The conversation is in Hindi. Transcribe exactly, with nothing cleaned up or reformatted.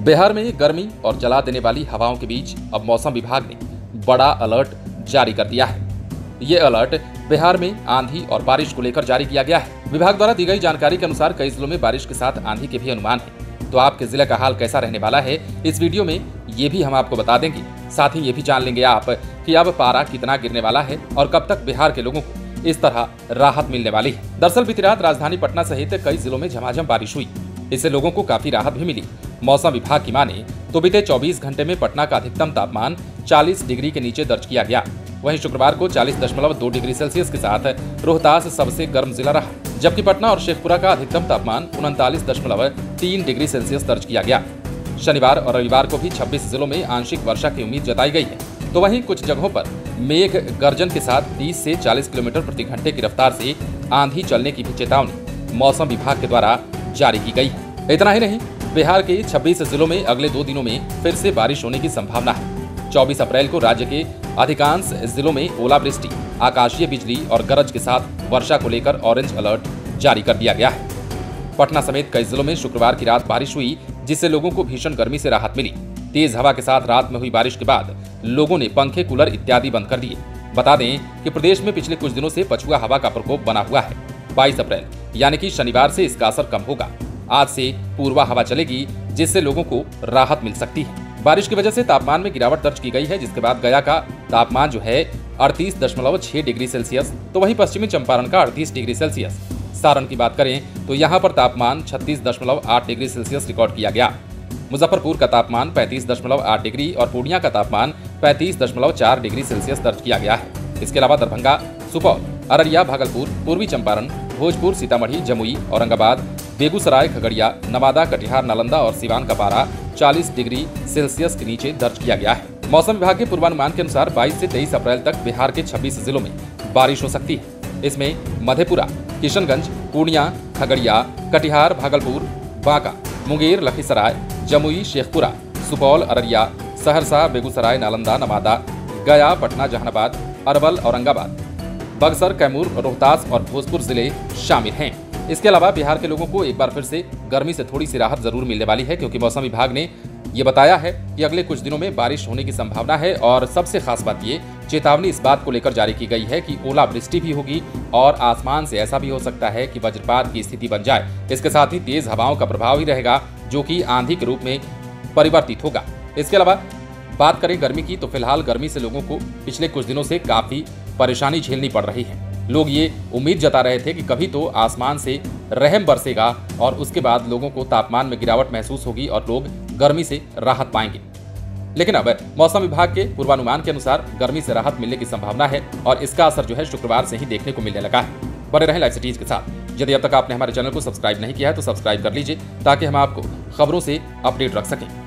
बिहार में गर्मी और जला देने वाली हवाओं के बीच अब मौसम विभाग ने बड़ा अलर्ट जारी कर दिया है। ये अलर्ट बिहार में आंधी और बारिश को लेकर जारी किया गया है। विभाग द्वारा दी गई जानकारी के अनुसार कई जिलों में बारिश के साथ आंधी के भी अनुमान है। तो आपके जिले का हाल कैसा रहने वाला है, इस वीडियो में ये भी हम आपको बता देंगे। साथ ही ये भी जान लेंगे आप कि अब पारा कितना गिरने वाला है और कब तक बिहार के लोगों को इस तरह राहत मिलने वाली है। दरअसल बीती रात राजधानी पटना सहित कई जिलों में झमाझम बारिश हुई। इससे लोगों को काफी राहत भी मिली। मौसम विभाग की माने तो बीते चौबीस घंटे में पटना का अधिकतम तापमान चालीस डिग्री के नीचे दर्ज किया गया। वहीं शुक्रवार को चालीस दशमलव दो डिग्री सेल्सियस के साथ रोहतास सबसे गर्म जिला रहा, जबकि पटना और शेखपुरा का अधिकतम तापमान उनतालीस दशमलव तीन डिग्री सेल्सियस दर्ज किया गया। शनिवार और रविवार को भी छब्बीस जिलों में आंशिक वर्षा की उम्मीद जताई गई है। तो वहीं कुछ जगहों पर मेघ गर्जन के साथ तीस से चालीस किलोमीटर प्रति घंटे की रफ्तार से आंधी चलने की भी चेतावनी मौसम विभाग के द्वारा जारी की गई है। इतना ही नहीं, बिहार के छब्बीस जिलों में अगले दो दिनों में फिर से बारिश होने की संभावना है। चौबीस अप्रैल को राज्य के अधिकांश जिलों में ओलावृष्टि, आकाशीय बिजली और गरज के साथ वर्षा को लेकर ऑरेंज अलर्ट जारी कर दिया गया है। पटना समेत कई जिलों में शुक्रवार की रात बारिश हुई, जिससे लोगों को भीषण गर्मी से राहत मिली। तेज हवा के साथ रात में हुई बारिश के बाद लोगों ने पंखे, कूलर इत्यादि बंद कर दिए। बता दें कि प्रदेश में पिछले कुछ दिनों से पछुआ हवा का प्रकोप बना हुआ है। बाईस अप्रैल यानी कि शनिवार से इसका असर कम होगा। आज से पूर्वा हवा चलेगी, जिससे लोगों को राहत मिल सकती है। बारिश की वजह से तापमान में गिरावट दर्ज की गई है, जिसके बाद गया का तापमान जो है अड़तीस दशमलव छह डिग्री सेल्सियस, तो वहीं पश्चिमी चंपारण का अड़तीस डिग्री सेल्सियस। सारण की बात करें तो यहाँ पर तापमान छत्तीस दशमलव आठ डिग्री सेल्सियस रिकॉर्ड किया गया। मुजफ्फरपुर का तापमान पैंतीस दशमलव आठ डिग्री और पूर्णिया का तापमान पैंतीस दशमलव चार डिग्री सेल्सियस दर्ज किया गया है। इसके अलावा दरभंगा, सुपौल, अररिया, भागलपुर, पूर्वी चंपारण, भोजपुर, सीतामढ़ी, जमुई, औरंगाबाद, बेगूसराय, खगड़िया, नवादा, कटिहार, नालंदा और सिवान का पारा चालीस डिग्री सेल्सियस के नीचे दर्ज किया गया है। मौसम विभाग के पूर्वानुमान के अनुसार बाईस से तेईस अप्रैल तक बिहार के छब्बीस जिलों में बारिश हो सकती है। इसमें मधेपुरा, किशनगंज, पूर्णिया, खगड़िया, कटिहार, भागलपुर, बांका, मुंगेर, लखीसराय, जमुई, शेखपुरा, सुपौल, अररिया, सहरसा, बेगूसराय, नालंदा, नवादा, गया, पटना, जहानाबाद, अरवल, औरंगाबाद, बक्सर, कैमूर, रोहतास और भोजपुर जिले शामिल हैं। इसके अलावा बिहार के लोगों को एक बार फिर से गर्मी से थोड़ी सी राहत जरूर मिलने वाली है, क्योंकि मौसम विभाग ने ये बताया है कि अगले कुछ दिनों में बारिश होने की संभावना है। और सबसे खास बात ये चेतावनी इस बात को लेकर जारी की गई है कि ओलावृष्टि भी होगी और आसमान से ऐसा भी हो सकता है कि वज्रपात की स्थिति बन जाए। इसके साथ ही तेज हवाओं का प्रभाव ही रहेगा, जो कि आंधी के रूप में परिवर्तित होगा। इसके अलावा बात करें गर्मी की, तो फिलहाल गर्मी से लोगों को पिछले कुछ दिनों से काफी परेशानी झेलनी पड़ रही है। लोग ये उम्मीद जता रहे थे कि कभी तो आसमान से रहम बरसेगा और उसके बाद लोगों को तापमान में गिरावट महसूस होगी और लोग गर्मी से राहत पाएंगे। लेकिन अब मौसम विभाग के पूर्वानुमान के अनुसार गर्मी से राहत मिलने की संभावना है और इसका असर जो है शुक्रवार से ही देखने को मिलने लगा है। बने रहें लाइव सिटीज के साथ। यदि अब तक आपने हमारे चैनल को सब्सक्राइब नहीं किया है तो सब्सक्राइब कर लीजिए, ताकि हम आपको खबरों से अपडेट रख सकें।